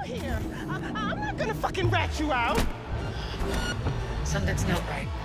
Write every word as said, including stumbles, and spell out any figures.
here. I I'm not gonna fucking rat you out. Something's not right.